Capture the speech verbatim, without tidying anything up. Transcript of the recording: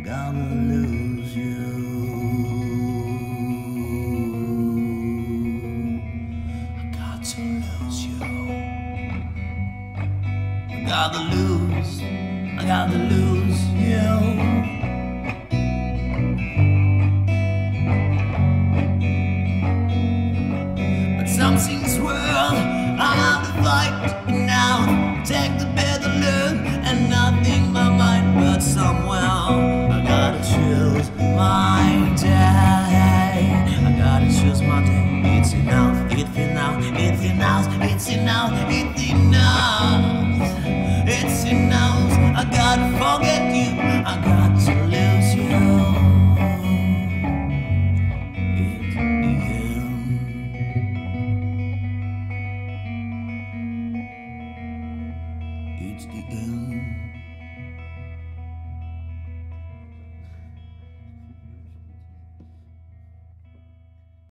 Gonna lose you. I got to lose you. I gotta lose. I gotta lose you. Some things world, I have to fight now. Take the better learn, and nothing my mind but somewhere. I gotta choose my day. I gotta choose my day. It's enough, it's enough, it's enough, it's enough, it's enough. It's enough. I gotta forget you. I got to lose you. It's the end.